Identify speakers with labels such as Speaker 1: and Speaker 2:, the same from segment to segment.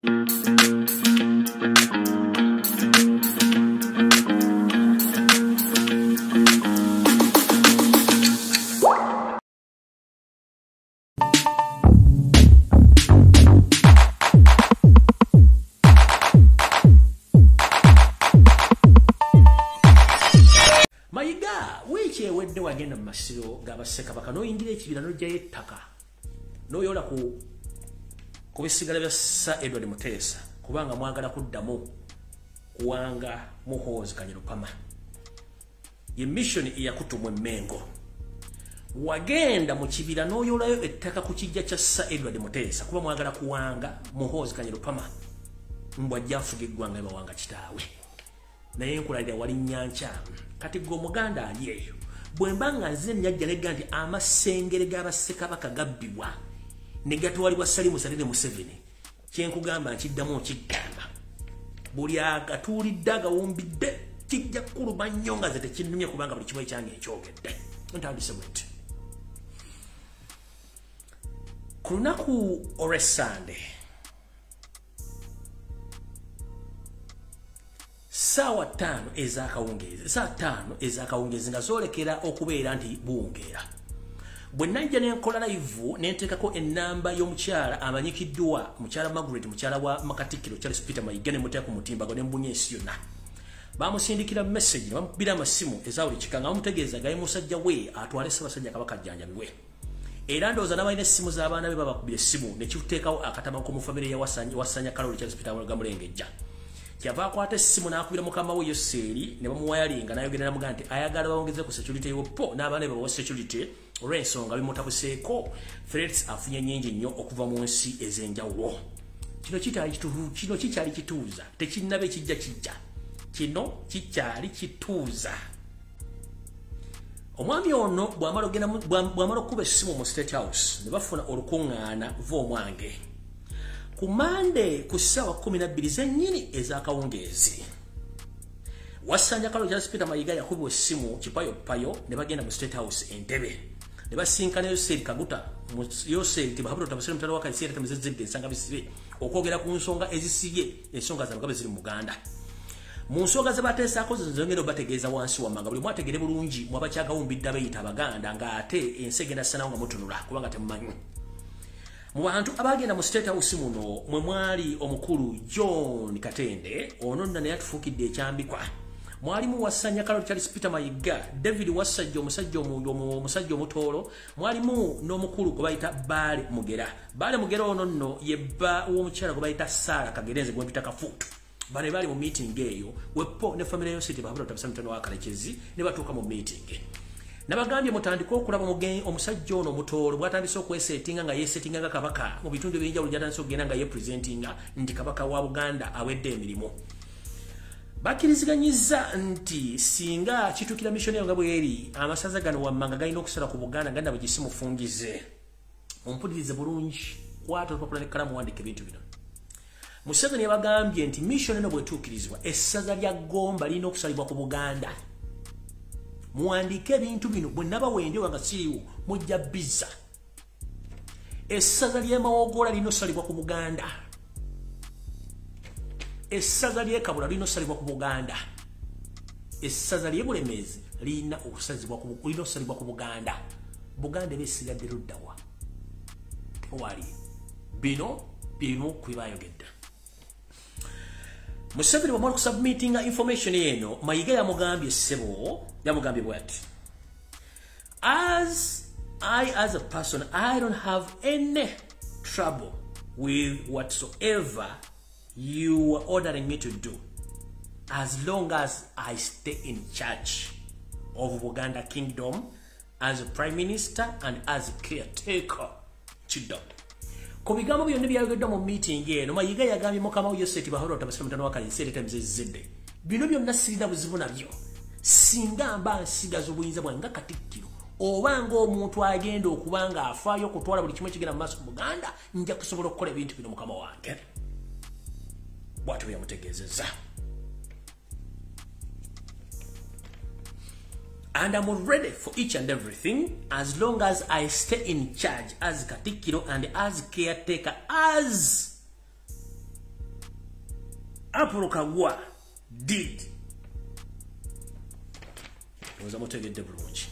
Speaker 1: Ewedde wagenda mu masiro g'Abassekabaka n'oyingira ekibira n'ojjayo ettaka n'oyola ku bisigala bya Sir Edward Muteesa kubanga mwagala kuddamu kuwanga Muhoozi Kainerugaba. Ye mission eyakutumwa Emmengo. Wagenda mu kibira n'oyolayo ettaka ku kijja kya Sir Edward Muteesa kuba mwagala kuwanga Muhoozi Kainerugaba mbwajja afuga eggwanga ebawanga kitaawe. Naye nkulalira wali Nyancha kati gwe Omuganda ali eyo bwembanga nze nyajja negga nti amasengere g'Abassekabaka gabbibwa ne gatwalibwa Salimu Salire Museveni kyenkugamba nkiddamu okigamba buli agatuulidde agawumbidde kijja kuluma nnyo nga ze tekinnumye kubanga buli kimu ekyange ekyogedde ntandise bwenti. Ku lunaku olw'Essande Sawa 5 ezakawungezi nga zoolekera okubeera nti buwungeera. Bwe najja n'enkola live n'enteekako ennamba y'omukyala amanyikiddwa mukyala Margaret mukyala wa Makatikkiro Charles Peter Mayiga ne muteeka ku mutimbago ne mbunya ensi yonna. Bamusindikira message ne bamukubira amasimu ezawuli kikanga bamutegeeza gaye musajja we atwale Ssaabasajja Kabaka ajjanjabiwe. Era ndowooza n'abalina essimu z'abaana be babakubira essimu ne kituteekawo akatabanko mu famire ya Wasanya Kaloli Charles Peter Gamulengejja. Kyava akwata essimu n'akubira mukama we Yoseri ne bamuwayalinga n'ayogera namugamba nti ayagala bawongeze ku security y'opo n'abaana be bawa security olw'ensonga bimutabuseeko threats afunye nnyingi nnyo okuva mu nsi ez'enjawulo. Kino kikyali kituuza tekinnabe kijja kino kikyali kituuza. Omwami ono bw'amala okuba essimu mu State House ne bafuna olukuŋŋaana v'omwange ku Monday ku ssaawa 12 zennyini ez'akawungeezi. Wasanya Kaloli Charles Peter Mayiga yakubibwa essimu kipayopayo ne bagenda mu State House Entebbe ne basinkana Yoseri Kaguta Yoseri Tibahabula Tabasire mutalo wa Kaiseri tamuzezedde ensanga bisibe okwogera ku nsonga ezisiye ensonga za Mugabe ziri mu Uganda. Mu nsonga ze bateesaako zongera bategeeza wansi wammanga buli mwategere bulungi mwabakyagawumbidde abayita Abaganda ng'ate ensi egenda ssanawo nga mutunula kubanga temumanyi. Mu bantu abagenda mu State House muno mwe mwali omukulu John Katende ono naye atufuukidde ekyambikwa. Mwalimu Wasanya Kaloli Charles Peter Mayiga, David Wasajja omusajja omutoolo, mwalimu n'omukulu gwe bayita Baale Mugera. Baale Mugera ono nno ye bba w'omukyala gwe bayita Sarah Kagerenze gwe mpita Kafuutu. Bano bali mu meeting eyo wepo ne family yo City Bahabula Tabasire mutano wa Kalekezi ne batuuka mu meeting. Nabagambye mutandika okulaba omusajja ono omutoolo bw'atandise okwesetinga nga yeesetinga nga kabaka mu bitundu ebyenjawulo gy'atandise okugenda nga yeepresentinga nti kabaka wa Buganda awedde emirimu. Bakkiriziganyiza nti singa kituukira missionaire nga bweri amasaza gano wammanga galina okusala ku Buganda nga nabo gisimufungize. Ompulirize bulungi kwata olupapula n'ekkalamu wandiika ebintu bino. Museveni yabagambye nti mission eno bw'etuukirizibwa essaza lya Gomba lirina okusalibwa ku Buganda. Muwandiike ebintu bino bwe naba wende wanga siriwo mujja bizza. Essaza ly'e Mawogola lirina okusalibwa ku Buganda. Essaza ly'e Kabula lirina okusalibwa ku Buganda. Essaza ly'e Bulemeezi lirina okusalibwa ku Buganda. Buganda ebesigadde luddawa. Tewali. Bino kwe baayogedde. Museveni bw'amala okusubmitinga information eno Mayiga yamugambye ssebo yamugambye bw'ati. As a person, I don't have any trouble with whatsoever you are ordering me to do, as long as I stay in charge of Buganda Kingdom as a Prime Minister and as a caretaker. Chidon. Ku bigambo byonna byayogeddwa mu meeting eno Mayiga yagambye mukama we Yoseri Bahabula Tabasire mutano wa Kalekezi tamuzezedde. Bino byonna sirina buzibu nabyo. Singa mba nsigaza obuyinza bwange nga Katikkiro oba ng'omuntu agenda okuba nga afaayo okutwala buli kimu ekigenda mu maaso mu Buganda nja kusobola okukola ebintu bino mukama wange. Bw'atyo yamutegeezezza. And I'm ready for each and everything as long as I stay in charge as Katikkiro and as caretaker, as
Speaker 2: Apollo Kagwa did. Oza mutegedde bulungi.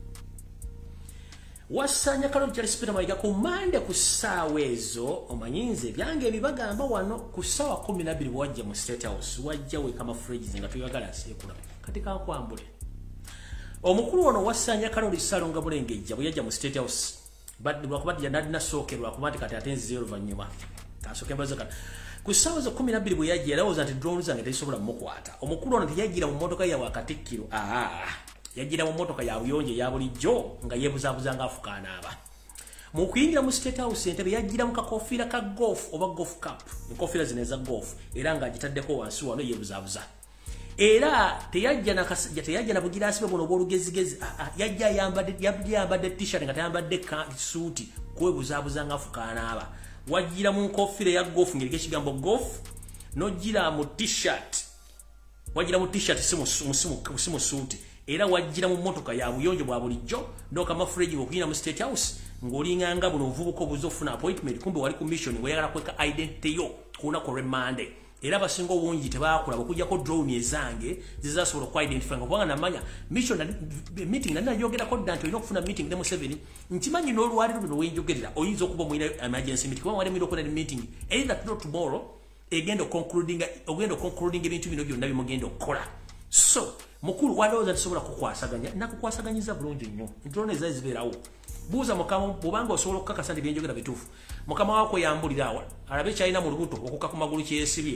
Speaker 2: Wasanya Kalonji Charles Peter Mayiga ku Mande ku ssaawa ezo omanyinze byange ebibagamba wano ku ssaawa 12 wajja mu State House wajja we kama fridges nga tuyagala asekula kati kankwambule omukulu ono Wasanya Kalonji Salonga Bulengejja bwe yajja mu State House but lwakubadde yanadina sookerwa kubanga kati atenzi zero vanyuma kasoke mbazoka ku ssaawa zo 12 bwe yajja yalowooza nti drone zange tezisobola mukwata omukulu ono teyajjira mu mmotoka ya wakatikkiro yajjira mu mmotoka ya buyonje ya bulijjo nga yeebuzaabuza nga afukaana aba mu kuyingira mu State House entebe yajjira mu kakofiira ka golf oba golf cup enkofiira zino eza golf era nga agitaddeko wansi wano yeebuzaabuza era teyajja na bugiraasi bwe buno obw'olugezigezi yajja yambadde t-shirt nga tayambadde suuti kwebuzaabuza nga afukaana aba wajjira mu nkofiira ya golf ng'eriko ekigambo golf n'ojjira mu t-shirt wajjira mu t-shirt si mu suuti era wajjira mu mmotoka ya buyonjo bwa bulijjo ndokama fridge okuyina mu State House ng'olinganga buno obuvubuka obuza ofuna appointment kumbe wali ku mission weyagala kweka identity yo kunaku olw'Emmande era abasinga obungi tebaakulaba okuggyako drone ezange zizasobola okwidentify nga kubanga namanya mission meeting nali nayogerako dda nti olina okufuna meeting ne Museveni nkimanyi n'olwaliro luno wenjogerera oyinza okuba mulina emergency meeting kubanga wali mulina okuba meeting either tomorrow egenda concluding ebintu bino byonna bimugenda okukola so mukulu walowooza tisobola kukwasaganya nakukwasaganyiza bulungi nnyo drone ezaali zibeerawo buuza mukama bwobanga osobola okukakasa nti byenjogera bituufu mukama waako yambulira awa alabe kyalina mu lubuto okukka ku magulu kyeyesibye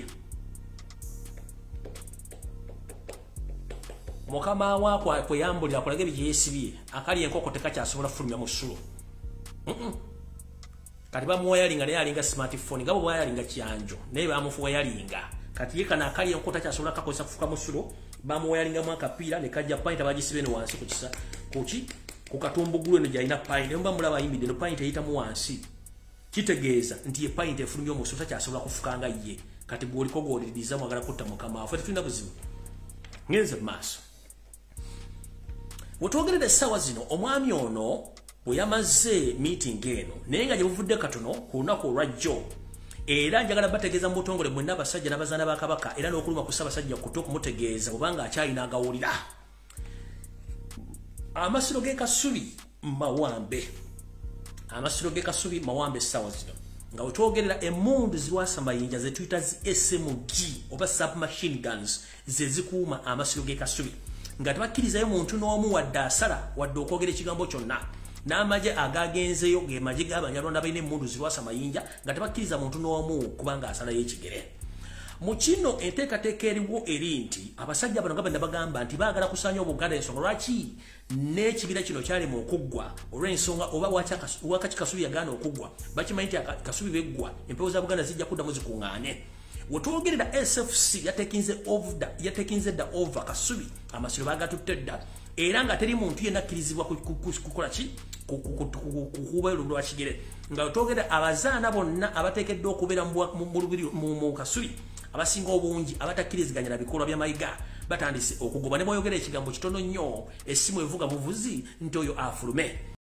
Speaker 2: mukama waako kweyambulira akulaga ebyo gyeyesibye akali enkoko tekakyasobola kufulumya mu ssulo kati bamuwayalinga naye alinga smartphone nga bwe bwayalinga kyanjo naye bamufuwayalinga kati ye kana akali enkoko takyasobola kakozesa kufuka mu ssulo bamuwayalingamu akapiira ne kajja payinta bagisibe ne wansi ku kisa ku katumbugulu eno gyalina payinta mba mulaba ayimbidde no payinta eyitamu wansi kitegeeza nti ye payinta efulumya omu ssulo takyasobola kufukanga ye kati gwoliko gwoliriza mwagala kutta mukama waffe tetulina buzibu ngenze mu maaso wetwogerera essaawa zino omwami ono bwe yamaze meeting eno naye nga gye buvudde katono ku lunaku olwajjo era njagala bategeeza mu butongole mwenna abasajja n'abazaana ba Kabaka era n'okuluma ku Ssaabasajja kuto okumutegeeza obanga akyalina agawulira amasiro g'e Kasubi Mawambe essaawa zino nga wetwogerera emmundu ziwasa mayinja ze tuyita zi SMG oba submachine guns ze zikuuma amasiro g'e Kasubi nga tebakkirizayo muntu n'omu wadde asala wadde okwogera ekigambo kyonna n'amagye agagenzeyo ge magye g'Abanyarwanda balina emmundu zirwasa mayinja nga tebakkiriza muntu n'omu kubanga asalayo ekigere mu kino enteekateeka eriwo eri nti abasajja bano nga bwe nabagamba nti baagala kusaanya Obuganda ensonga lwaki n'ekibira kino kyalema okuggwa olw'ensonga oba wakati Kasubi yagaana okuggwa bakimanyi nti Kasubi beggwa empewo za Buganda zijja kuddamu zikuŋŋaane wetwogerera SFC yatekinze dda over Kasubi amasiro bagatutte dda era nga teri muntu yenna akkirizibwa kukola ki kukuba olulwa kigere nga wetwogerera abazaana bonna abateekeddwa okubeera mu Kasubi abasinga obungi abatakkiriziganya na bikolwa bya Mayiga batandise okugoba ne bw'oyogera ekigambo kitono nnyo essimu evuga muvuzi nti oyo afulume